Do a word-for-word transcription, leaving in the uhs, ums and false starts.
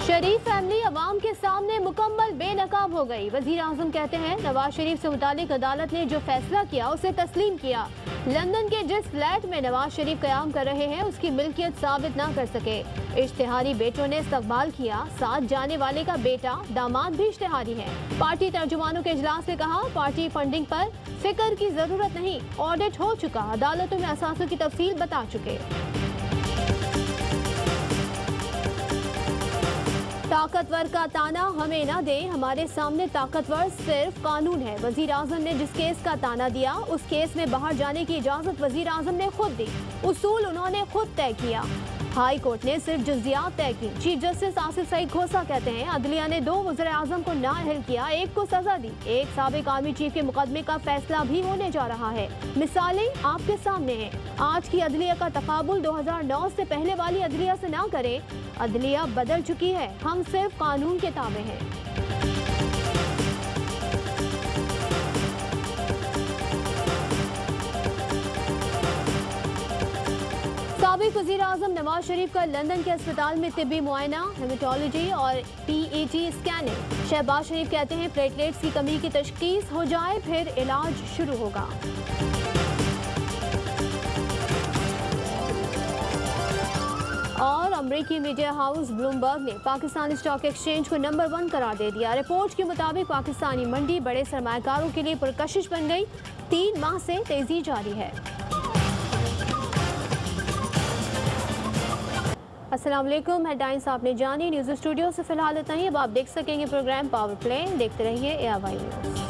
शरीफ family अवाम के सामने मुकम्मल बेनकाब हो गई। वजीर आजम कहते हैं नवाज शरीफ से मुतालिक अदालत ने जो फैसला किया उसे तस्लीम किया। लंदन के जिस फ्लैट में नवाज शरीफ कयाम कर रहे हैं उसकी मिल्कियत साबित न कर सके। इश्तिहारी बेटों ने इस्तकबाल किया। साथ जाने वाले का बेटा दामाद भी इश्तिहारी है। पार्टी तर्जुमानों के इजलास में कहा पार्टी फंडिंग पर फिक्र की जरूरत नहीं, ऑडिट हो चुका, अदालतों में असासों की तफसील बता चुके। ताकतवर का ताना हमें न दे, हमारे सामने ताकतवर सिर्फ कानून है। वजीर आजम ने जिस केस का ताना दिया उस केस में बाहर जाने की इजाजत वजीर आजम ने खुद दी। उसूल उन्होंने खुद तय किया। हाई कोर्ट ने सिर्फ जुज़ियात तय की। चीफ जस्टिस आसिफ सईद खोसा कहते हैं अदलिया ने दो वज़ीर आज़म को नाअहल किया, एक को सजा दी। एक साबिक आर्मी चीफ के मुकदमे का फैसला भी होने जा रहा है। मिसालें आपके सामने हैं। आज की अदलिया का तकाबुल दो हजार नौ से पहले वाली अदलिया से ना करें। अदलिया बदल चुकी है, हम सिर्फ कानून के ताबे हैं। साबिक वज़ीर आज़म नवाज शरीफ का लंदन के अस्पताल में तिब्बी मुआयना, हेमेटोलॉजी और पीईटी स्कैनिंग। शहबाज शरीफ कहते हैं प्लेटलेट्स की कमी की तशखीस हो जाए फिर इलाज शुरू होगा। और अमरीकी मीडिया हाउस ब्लूमबर्ग ने पाकिस्तान स्टॉक एक्सचेंज को नंबर वन करार दे दिया। रिपोर्ट के मुताबिक पाकिस्तानी मंडी बड़े सरमायाकारों के लिए पुरकशिश बन गई। तीन माह से तेजी जारी है। अस्सलाम वालेकुम, हेडलाइंस आपने जानी। न्यूज़ स्टूडियो से फिलहाल इतना ही। अब आप देख सकेंगे प्रोग्राम पावर प्ले। देखते रहिए ए आर वाई न्यूज़।